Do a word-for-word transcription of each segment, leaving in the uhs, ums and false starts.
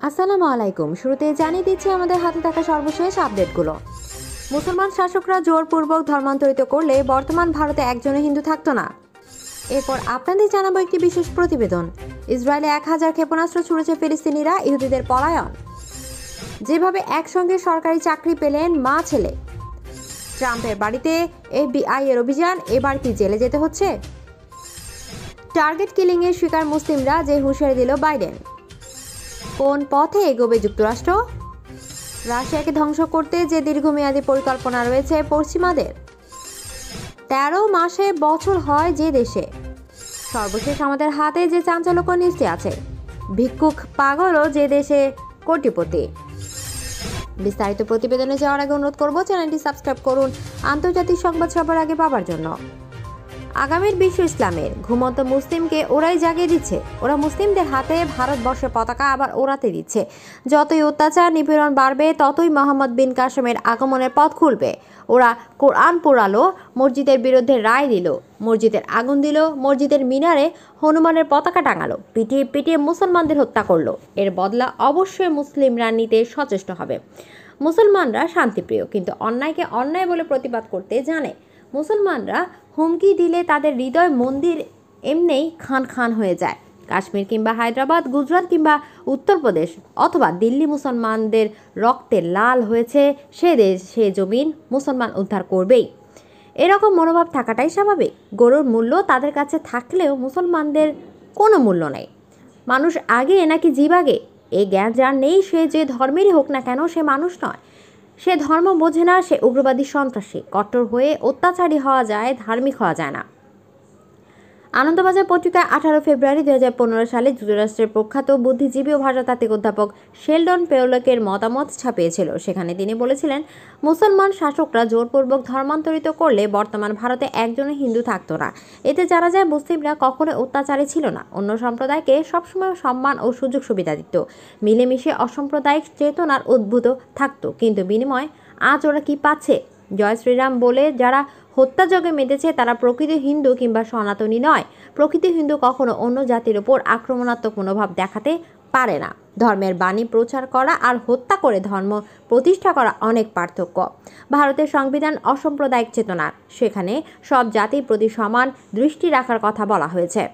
আসসালামু আলাইকুম। শুরুতে জানিয়ে দিচ্ছি আমাদের হাতে থাকা সর্বশেষ আপডেটগুলো। মুসলমান শাসকরা জোরপূর্বক ধর্মান্তরিত করলে বর্তমান ভারতে একজনও হিন্দু থাকতো না। এরপর আপনাদের জানাবো একটি বিশেষ প্রতিবেদন। ইসরায়েলে এক হাজার ক্ষেপণাস্ত্র ছুড়েছে ফিলিস্তিনিরা, ইহুদিদের পলায়ন। যেভাবে একসঙ্গে সরকারি চাকরি পেলেন মা ছেলে। ট্রাম্পের বাড়িতে এফবিআই এর অভিযান, এবার কি জেলে যেতে হচ্ছে? টার্গেট কিলিং এর শিকার মুসলিমরা, যে হুঁশিয়ারি দিল বাইডেন। কোন পথে এগোবে যুক্তরাষ্ট্র? রাশিয়াকে ধ্বংস করতে যে দীর্ঘমেয়াদী পরিকল্পনা রয়েছে পশ্চিমাদের। তেরো মাসে বছর হয় যে দেশে। সর্বশেষ আমাদের হাতে যে চাঞ্চল্যকর নিউজটি আছে, ভিক্ষুক পাগলও যে দেশে কোটিপতি। বিস্তারিত প্রতিবেদনে যাওয়ার আগে অনুরোধ করব চ্যানেলটি সাবস্ক্রাইব করুন আন্তর্জাতিক সংবাদ সবার আগে পাওয়ার জন্য। আগামীর বিশ্ব ইসলামের ঘুমন্ত মুসলিমকে ওরাই জাগিয়ে দিচ্ছে। ওরা মুসলিমদের হাতে ভারতবর্ষের পতাকা আবার ওড়াতে দিচ্ছে। যতই অত্যাচার নিপীড়ন বাড়বে, ততই মোহাম্মদ বিন কাসেমের আগমনের পথ খুলবে। ওরা কোরআন পোড়ালো, মসজিদের বিরুদ্ধে রায় দিল, মসজিদের আগুন দিল, মসজিদের মিনারে হনুমানের পতাকা টাঙালো, পিটিয়ে পিটিয়ে মুসলমানদের হত্যা করলো। এর বদলা অবশ্যই মুসলিমরা নিতে সচেষ্ট হবে। মুসলমানরা শান্তিপ্রিয়, কিন্তু অন্যায়কে অন্যায় বলে প্রতিবাদ করতে জানে। মুসলমানরা হুমকি দিলে তাদের হৃদয় মন্দির এমনিই খান খান হয়ে যায়। কাশ্মীর কিংবা হায়দ্রাবাদ, গুজরাট কিংবা উত্তরপ্রদেশ অথবা দিল্লি মুসলমানদের রক্তে লাল হয়েছে, সে দেশ সে জমিন মুসলমান উদ্ধার করবেই। এরকম মনোভাব থাকাটাই স্বাভাবিক। গরুর মূল্য তাদের কাছে থাকলেও মুসলমানদের কোনো মূল্য নেই। মানুষ আগে নাকি জীব আগে, এই জ্ঞান যার নেই, সে যে ধর্মেরই হোক না কেন সে মানুষ নয়। সে ধর্ম বোঝে না, সে উগ্রবাদী সন্ত্রাসী। কট্টর হয়ে অত্যাচারী হওয়া যায়, ধার্মিক হওয়া যায় না। আনন্দবাজার পত্রিকায় আঠারো ফেব্রুয়ারি দুই হাজার পনেরো সালে যুক্তরাষ্ট্রের প্রখ্যাত বুদ্ধিজীবী ও ভাষাতাত্ত্বিক অধ্যাপক শেলডন পেওলকের মতামত ছাপিয়েছিল। সেখানে তিনি বলেছিলেন, মুসলমান শাসকরা জোরপূর্বক ধর্মান্তরিত করলে বর্তমান ভারতে একজনও হিন্দু থাকতো না। এতে জানা যায় মুসলিমরা কখনো অত্যাচারী ছিল না। অন্য সম্প্রদায়কে সবসময় সম্মান ও সুযোগ সুবিধা দিত। মিলেমিশে অসাম্প্রদায়িক চেতনার উদ্ভূত থাকতো। কিন্তু বিনিময় আজ ওরা কি পাচ্ছে? জয় শ্রীরাম বলে যারা হত্যাযজ্ঞে মেতেছে তারা প্রকৃত হিন্দু কিংবা সনাতনী নয়। প্রকৃত হিন্দু কখনো অন্য জাতির ওপর আক্রমণাত্মক মনোভাব দেখাতে পারে না। ধর্মের বাণী প্রচার করা আর হত্যা করে ধর্ম প্রতিষ্ঠা করা অনেক পার্থক্য। ভারতের সংবিধান অসাম্প্রদায়িক চেতনার, সেখানে সব জাতির প্রতি সমান দৃষ্টি রাখার কথা বলা হয়েছে।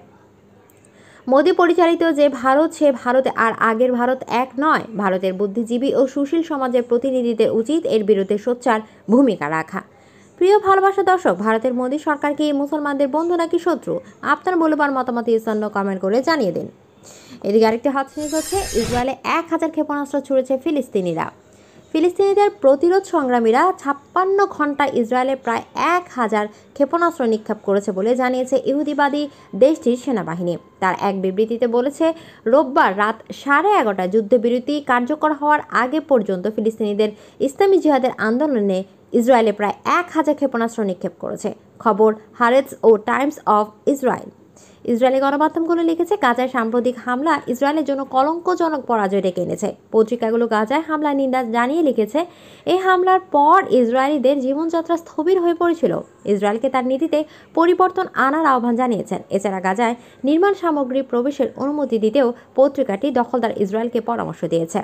মোদী পরিচালিত যে ভারত, সে ভারতে আর আগের ভারত এক নয়। ভারতের বুদ্ধিজীবী ও সুশীল সমাজের প্রতিনিধিদের উচিত এর বিরুদ্ধে সোচ্চার ভূমিকা রাখা। প্রিয় ভালোবাসা দর্শক, ভারতের মোদী সরকার কি মুসলমানদের বন্ধু নাকি শত্রু? আপনার মূল্যবান মতামত জন্য কমেন্ট করে জানিয়ে দিন। এদিকে আরেকটি হট নিউজ হচ্ছে, ইসরায়েলে এক হাজার ক্ষেপণাস্ত্র ছুড়েছে ফিলিস্তিনিরা। ফিলিস্তিনিদের প্রতিরোধ সংগ্রামীরা ছাপ্পান্ন ঘন্টায় ইসরায়েলে প্রায় এক হাজার ক্ষেপণাস্ত্র নিক্ষেপ করেছে বলে জানিয়েছে ইহুদিবাদী দেশটির সেনাবাহিনী। তার এক বিবৃতিতে বলেছে, রোববার রাত সাড়ে এগারোটায় যুদ্ধবিরতি কার্যকর হওয়ার আগে পর্যন্ত ফিলিস্তিনিদের ইসলামী জিহাদের আন্দোলনে ইসরায়েলে প্রায় এক হাজার ক্ষেপণাস্ত্র নিক্ষেপ করেছে। খবর হারেটস ও টাইমস অফ ইসরায়েল। ইসরায়েলি গণমাধ্যমগুলো লিখেছে, গাজায় সাম্প্রতিক হামলা ইসরায়েলের জন্য কলঙ্কজনক পরাজয় ডেকে এনেছে। পত্রিকাগুলো গাজায় হামলার নিন্দা জানিয়ে লিখেছে, এই হামলার পর ইসরায়েলিদের জীবনযাত্রা স্থবির হয়ে পড়েছিল। ইসরায়েলকে তার নীতিতে পরিবর্তন আনার আহ্বান জানিয়েছেন। এছাড়া গাজায় নির্মাণ সামগ্রী প্রবেশের অনুমতি দিতেও পত্রিকাটি দখলদার ইসরায়েলকে পরামর্শ দিয়েছে।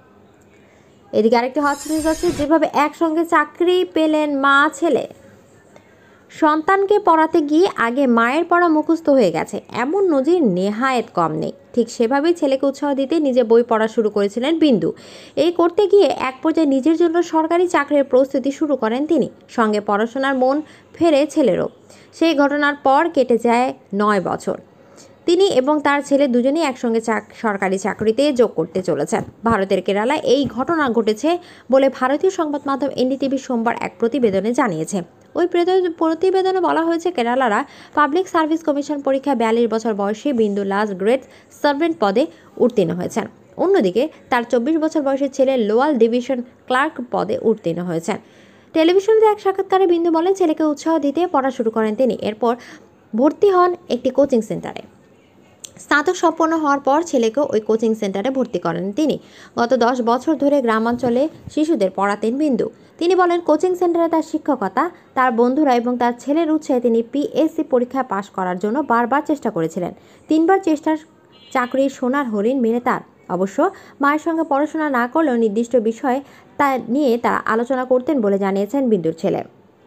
এদিকে আরেকটি হট নিউজ হচ্ছে, যেভাবে একসঙ্গে চাকরি পেলেন মা ছেলে। সন্তানকে পড়াতে গিয়ে আগে মায়ের পড়া মুখস্থ হয়ে গেছে, এমন নজির নেহায়েত কম নেই। ঠিক সেভাবেই ছেলেকে উৎসাহ দিতে নিজে বই পড়া শুরু করেছিলেন বিন্দু। এই করতে গিয়ে এক পর্যায়ে নিজের জন্য সরকারি চাকরির প্রস্তুতি শুরু করেন তিনি। সঙ্গে পড়াশোনার মন ফেরে ছেলেরও। সেই ঘটনার পর কেটে যায় নয় বছর। তিনি এবং তার ছেলে দুজনেই একসঙ্গে সরকারি চাকরিতে যোগ করতে চলেছেন। ভারতের কেরালায় এই ঘটনা ঘটেছে বলে ভারতীয় সংবাদ মাধ্যম এনডিটিভি সোমবার এক প্রতিবেদনে জানিয়েছে। ওই প্রতিবেদনে বলা হয়েছে, কেরালারা পাবলিক সার্ভিস কমিশন পরীক্ষায় বিয়াল্লিশ বছর বয়সী বিন্দু লাস্ট গ্রেড সার্ভেন্ট পদে উত্তীর্ণ হয়েছেন। অন্যদিকে তার চব্বিশ বছর বয়সী ছেলে লোয়াল ডিভিশন ক্লার্ক পদে উত্তীর্ণ হয়েছেন। টেলিভিশনে এক সাক্ষাৎকারে বিন্দু বলেন, ছেলেকে উৎসাহ দিতে পড়া শুরু করেন তিনি। এরপর ভর্তি হন একটি কোচিং সেন্টারে। স্নাতক সম্পন্ন হওয়ার পর ছেলেকেও ওই কোচিং সেন্টারে ভর্তি করেন তিনি। গত দশ বছর ধরে গ্রামাঞ্চলে শিশুদের পড়াতেন বিন্দু। তিনি বলেন, কোচিং সেন্টারে তার শিক্ষকতা, তার বন্ধুরা এবং তার ছেলের উৎসাহে তিনি পিএসসি পরীক্ষায় পাশ করার জন্য বারবার চেষ্টা করেছিলেন। তিনবার চেষ্টার চাকরির সোনার হরিণ মেলে তার। অবশ্য মায়ের সঙ্গে পড়াশোনা না করলেও নির্দিষ্ট বিষয় তা নিয়ে তারা আলোচনা করতেন বলে জানিয়েছেন বিন্দুর ছেলে।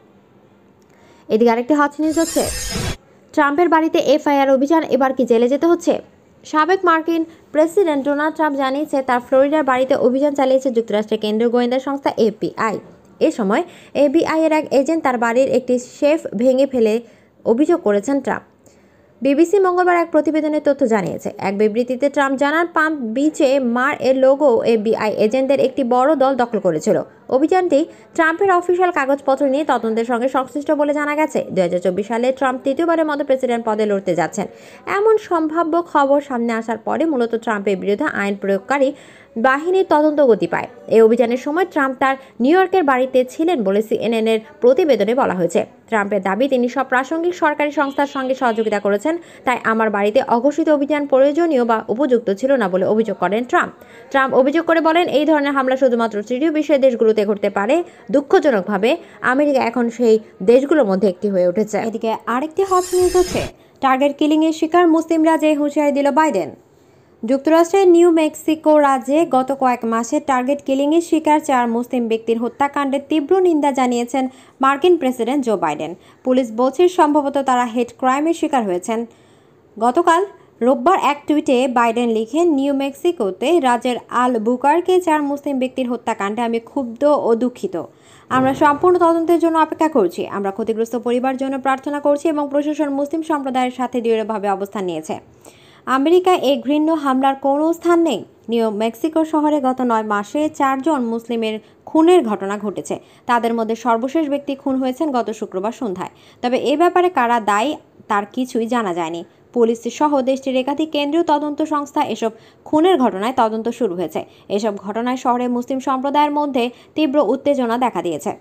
এদিকে আরেকটি হট নিউজ হচ্ছে, ট্রাম্পের বাড়িতে এফআইআর অভিযান, এবার কি জেলে যেতে হচ্ছে? সাবেক মার্কিন প্রেসিডেন্ট ডোনাল্ড ট্রাম্প জানিয়েছে তার ফ্লোরিডার বাড়িতে অভিযান চালিয়েছে যুক্তরাষ্ট্রের কেন্দ্রীয় গোয়েন্দা সংস্থা এফবিআই। এ সময় এফবিআই এর এক এজেন্ট তার বাড়ির একটি শেফ ভেঙে ফেলে অভিযোগ করেছেন ট্রাম্প। বিবিসি মঙ্গলবার এক প্রতিবেদনের তথ্য জানিয়েছে। এক বিবৃতিতে ট্রাম্প জানান, পাম্প বিচে মার এর লোগো এফবিআই এজেন্টদের একটি বড় দল দখল করেছিল। অভিযানটি ট্রাম্পের অফিসিয়াল কাগজপত্র নিয়ে তদন্তের সঙ্গে সংশ্লিষ্ট বলে জানা গেছে। দুই হাজার চব্বিশ সালে ট্রাম্প তৃতীয়বারের মতো প্রেসিডেন্ট পদে লড়তে যাচ্ছেন এমন সম্ভাব্য খবর সামনে আসার পরে মূলত ট্রাম্পের বিরুদ্ধে আইন প্রয়োগকারী বাহিনীর তদন্ত গতি পায়। এই অভিযানের সময় ট্রাম্প তার নিউ ইয়র্কের বাড়িতে ছিলেন বলে সিএনএন এর প্রতিবেদনে বলা হয়েছে। ট্রাম্পের দাবি, তিনি সব প্রাসঙ্গিক সরকারি সংস্থার সঙ্গে সহযোগিতা করেছেন, তাই আমার বাড়িতে অঘোষিত অভিযান প্রয়োজনীয় বা উপযুক্ত ছিল না বলে অভিযোগ করেন ট্রাম্প। ট্রাম্প অভিযোগ করে বলেন, এই ধরনের হামলা শুধুমাত্র তৃতীয় বিশ্বের দেশগুলোতে ঘটতে পারে। দুঃখজনকভাবে আমেরিকা এখন সেই দেশগুলোর মধ্যে একটি হয়ে উঠেছে। এদিকে আরেকটি হট নিউজ হচ্ছে, টার্গেট কিলিং এর শিকার মুসলিমরা, যে হুঁশিয়ারি দিল বাইডেন। যুক্তরাষ্ট্রের নিউ মেক্সিকো রাজ্যে গত কয়েক মাসে টার্গেট কিলিংয়ের শিকার চার মুসলিম ব্যক্তির হত্যাকাণ্ডের তীব্র নিন্দা জানিয়েছেন মার্কিন প্রেসিডেন্ট জো বাইডেন। পুলিশ বলছে সম্ভবত তারা হেড ক্রাইমের শিকার হয়েছেন। গতকাল রোববার এক টুইটে বাইডেন লিখেন, নিউ মেক্সিকোতে রাজ্যের আল বুকারকে চার মুসলিম ব্যক্তির হত্যাকাণ্ডে আমি ক্ষুব্ধ ও দুঃখিত। আমরা সম্পূর্ণ তদন্তের জন্য অপেক্ষা করছি। আমরা ক্ষতিগ্রস্ত পরিবার জন্য প্রার্থনা করছি এবং প্রশাসন মুসলিম সম্প্রদায়ের সাথে দৃঢ়ভাবে অবস্থান নিয়েছে। আমেরিকায় এই ঘৃণ্য হামলার কোনো স্থান নেই। নিউ মেক্সিকো শহরে গত নয় মাসে চারজন মুসলিমের খুনের ঘটনা ঘটেছে। তাদের মধ্যে সর্বশেষ ব্যক্তি খুন হয়েছেন গত শুক্রবার সন্ধ্যায়। তবে এ ব্যাপারে কারা দায়ী তার কিছুই জানা যায়নি। পুলিশ সহ দেশটির একাধিক কেন্দ্রীয় তদন্ত সংস্থা এসব খুনের ঘটনায় তদন্ত শুরু হয়েছে। এসব ঘটনায় শহরে মুসলিম সম্প্রদায়ের মধ্যে তীব্র উত্তেজনা দেখা দিয়েছে।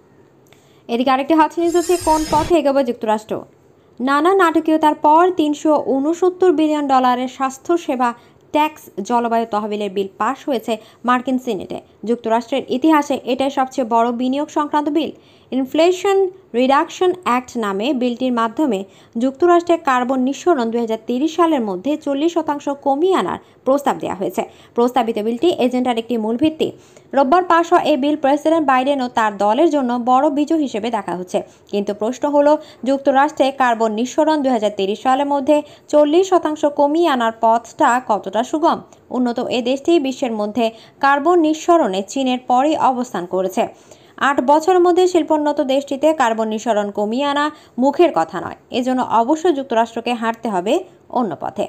এদিকে আরেকটি হট নিউজ হচ্ছে, কোন পথে এগোবে যুক্তরাষ্ট্র? নানা নাটকীয়তার পর তিনশো উনসত্তর বিলিয়ন ডলারের স্বাস্থ্যসেবা ট্যাক্স জলবায়ু তহবিলের বিল পাশ হয়েছে মার্কিন সিনেটে। যুক্তরাষ্ট্রের ইতিহাসে এটাই সবচেয়ে বড় বিনিয়োগ সংক্রান্ত বিল। ইনফ্লেশন রিডাকশন অ্যাক্ট নামে বিলটির মাধ্যমে যুক্তরাষ্ট্রের কার্বন নিঃসরণ দুই হাজার তিরিশ সালের মধ্যে চল্লিশ শতাংশ কমিয়ে আনার প্রস্তাব দেওয়া হয়েছে। প্রস্তাবিত বিলটি এজেন্ডার একটি মূল ভিত্তি। রোববার পাশ হওয়া এই বিল প্রেসিডেন্ট বাইডেন ও তার দলের জন্য বড় বিজয় হিসেবে দেখা হচ্ছে। কিন্তু প্রশ্ন হলো, যুক্তরাষ্ট্রে কার্বন নিঃসরণ দুই হাজার তিরিশ সালের মধ্যে চল্লিশ শতাংশ কমিয়ে আনার পথটা কতটা সুগম? উন্নত এ দেশটি বিশ্বের মধ্যে কার্বন নিঃসরণে চীনের পরেই অবস্থান করেছে। আট বছরের মধ্যে শিল্পোন্নত দেশটিতে কার্বন নিঃসরণ কমিয়ে আনা মুখের কথা নয়। এজন্য অবশ্যই যুক্তরাষ্ট্রকে হাঁটতে হবে অন্য পথে।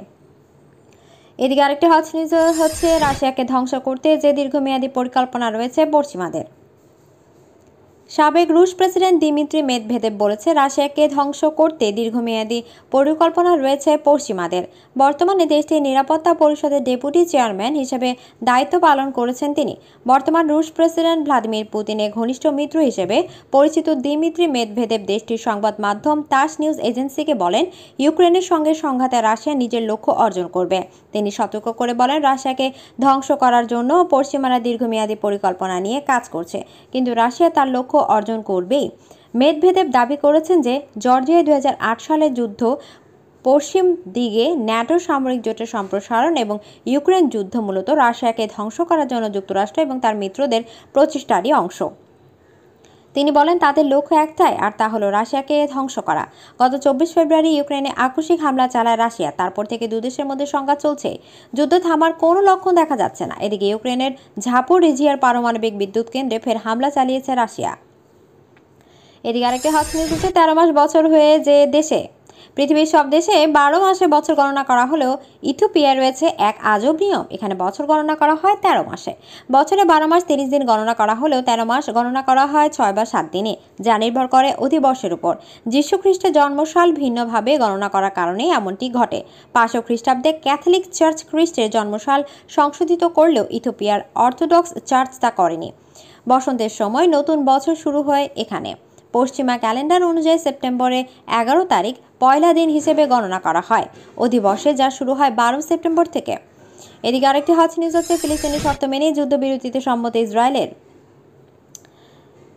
এদিকে আরেকটি হট নিউজ হচ্ছে, রাশিয়াকে ধ্বংস করতে যে দীর্ঘমেয়াদী পরিকল্পনা রয়েছে পশ্চিমাদের। সাবেক রুশ প্রেসিডেন্ট দিমিত্রি মেদভেদেভ বলেছে, রাশিয়াকে ধ্বংস করতে দীর্ঘমেয়াদী পরিকল্পনা রয়েছে পশ্চিমাদের। বর্তমানে দেশটির নিরাপত্তা পরিষদের ডেপুটি চেয়ারম্যান হিসেবে দায়িত্ব পালন করেছেন তিনি। বর্তমান রুশ প্রেসিডেন্ট ভ্লাদিমির পুতিনের ঘনিষ্ঠ মিত্র হিসেবে পরিচিত দিমিত্রি মেদভেদেভ দেশটির সংবাদ মাধ্যম তাস নিউজ এজেন্সিকে বলেন, ইউক্রেনের সঙ্গে সংঘাতে রাশিয়া নিজের লক্ষ্য অর্জন করবে। তিনি সতর্ক করে বলেন, রাশিয়াকে ধ্বংস করার জন্য পশ্চিমারা দীর্ঘমেয়াদী পরিকল্পনা নিয়ে কাজ করছে, কিন্তু রাশিয়া তার লক্ষ্য অর্জন করবেই। মেদভেদেভ দাবি করেছেন যে জর্জিয়ায় দুই হাজার আট সালের যুদ্ধ, পশ্চিম দিকে ন্যাটো সামরিক জোটের সম্প্রসারণ এবং ইউক্রেন যুদ্ধ মূলত রাশিয়াকে ধ্বংস করার জন্য যুক্তরাষ্ট্র এবং তার মিত্রদের প্রচেষ্টারই অংশ। তিনি বলেন, তাদের লক্ষ্য একটাই, আর তা হলো রাশিয়াকে ধ্বংস করা। গত চব্বিশ ফেব্রুয়ারি ইউক্রেনে আকস্মিক হামলা চালায় রাশিয়া। তারপর থেকে দুদেশের মধ্যে সংঘাত চলছে। যুদ্ধ থামার কোনো লক্ষণ দেখা যাচ্ছে না। এদিকে ইউক্রেনের ঝাপোরিজিয়ার পারমাণবিক বিদ্যুৎ কেন্দ্রে ফের হামলা চালিয়েছে রাশিয়া। এদিকে আরেকটি হট নিউজ হচ্ছে, তেরো মাস বছর হয়ে যে দেশে পৃথিবীর সব দেশে বারো মাসে বছর গণনা করা হলেও ইথিওপিয়ায় রয়েছে এক আজব নিয়ম। এখানে বছর গণনা করা হয় তেরো মাসে। বছরে বারো মাস তিরিশ দিন গণনা করা হলেও তেরো মাস গণনা করা হয় ছয় বা সাত দিনে, যা নির্ভর করে অধিবর্ষের উপর। যীশু খ্রিস্টের জন্মসাল ভিন্নভাবে গণনা করার কারণে এমনটি ঘটে। পাঁচশো খ্রিস্টাব্দে ক্যাথলিক চার্চ খ্রিস্টের জন্মসাল সংশোধিত করলেও ইথিওপিয়ার অর্থোডক্স চার্চ তা করেনি। বসন্তের সময় নতুন বছর শুরু হয় এখানে। পশ্চিমা ক্যালেন্ডার অনুযায়ী সেপ্টেম্বরে এগারো তারিখ পয়লা দিন হিসেবে গণনা করা হয় অধিবর্ষে, যা শুরু হয় বারো সেপ্টেম্বর থেকে। এদিকে আরেকটি হট নিউজ হচ্ছে, ফিলিস্তিনি শর্ত মেনে যুদ্ধবিরতিতে সম্মত ইসরায়েলের।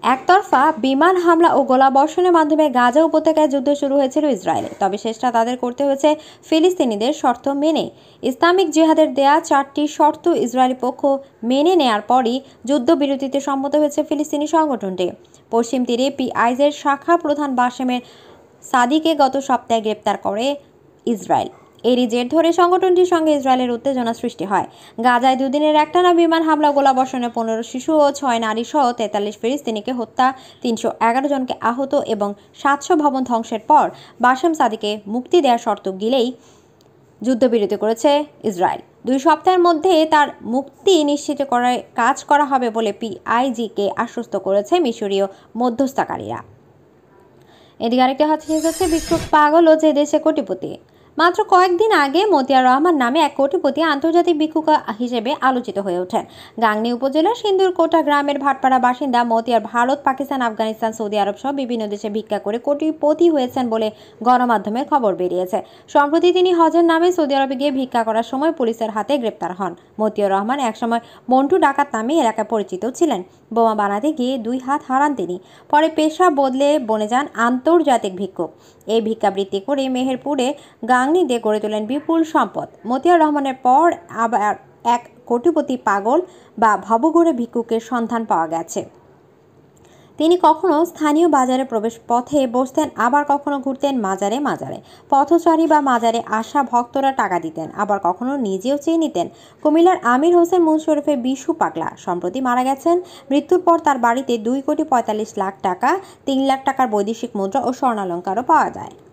একতরফা বিমান হামলা ও গোলাবর্ষণের মাধ্যমে গাজা উপত্যকায় যুদ্ধ শুরু হয়েছিল ইসরায়েলে, তবে শেষটা তাদের করতে হয়েছে ফিলিস্তিনিদের শর্ত মেনে। ইসলামিক জিহাদের দেয়া চারটি শর্ত ইসরায়েলি পক্ষ মেনে নেয়ার পরই যুদ্ধবিরতিতে সম্মত হয়েছে ফিলিস্তিনি সংগঠনটি। পশ্চিম তীরে পিআইজের শাখা প্রধান বাসেমের সাদিকে গত সপ্তাহে গ্রেপ্তার করে ইসরায়েল। এরই জের ধরে সংগঠনটির সঙ্গে ইসরায়েলের উত্তেজনা সৃষ্টি হয়। গাজায় দুদিনের একটানা বিমান হামলা গোলাবর্ষণে পনেরো শিশু ও ছয় নারী সহ তেতাল্লিশ ফিলিস্তিনিকে হত্যা, তিনশো এগারো জনকে আহত এবং সাতশো ভবন ধ্বংসের পর বাসেম সাদিকে মুক্তি দেওয়ার শর্ত গিলেই যুদ্ধবিরতি করেছে ইসরায়েল। দুই সপ্তাহের মধ্যে তার মুক্তি নিশ্চিত করার কাজ করা হবে বলে পিআইজিকে আশ্বস্ত করেছে মিশরীয় মধ্যস্থতাকারীরা। এদিকে আরেকটি হচ্ছে যাচ্ছে বিক্ষোভ পাগল ও যে দেশে কোটিপতি। মাত্র কয়েকদিন আগে মতিয়ার রহমান নামে এক কোটিপতি আন্তর্জাতিক ভিক্ষুক হিসেবে আলোচিত হয়ে ওঠেন। গাংনী উপজেলার সিন্দুরকোটা গ্রামের ভাটপাড়া বাসিন্দা মতিয়ার ভারত, পাকিস্তান, আফগানিস্তান, সৌদি আরব সহ বিভিন্ন দেশে ভিক্ষা করে কোটিপতি হয়েছেন বলে গণমাধ্যমে খবর বেরিয়েছে। সম্প্রতি তিনি হজের নামে সৌদি আরবে গিয়ে ভিক্ষা করার সময় পুলিশের হাতে গ্রেপ্তার হন। মতিয়ার রহমান একসময় মন্টু ডাকাত নামে এলাকায় পরিচিত ছিলেন। বোমা বানাতে গিয়ে দুই হাত হারান তিনি। পরে পেশা বদলে বনে যান আন্তর্জাতিক ভিক্ষুক। এই ভিক্ষাবৃত্তি করে মেহেরপুরে গাংনীতে গড়ে তোলেন বিপুল সম্পদ। মতিয়ার রহমানের পর আবার এক কোটিপতি পাগল বা ভবঘুরে ভিক্ষুকের সন্ধান পাওয়া গেছে। তিনি কখনো স্থানীয় বাজারে প্রবেশ পথে বসতেন, আবার কখনো ঘুরতেন মাজারে মাজারে। পথচারী বা মাজারে আসা ভক্তরা টাকা দিতেন, আবার কখনো নিজেও চেয়ে নিতেন। কুমিল্লার আমির হোসেন মুনশরীফের বিশু পাগলা সম্প্রতি মারা গেছেন। মৃত্যুর পর তার বাড়িতে দুই কোটি পঁয়তাল্লিশ লাখ টাকা, তিন লাখ টাকার বৈদেশিক মুদ্রা ও স্বর্ণালঙ্কারও পাওয়া যায়।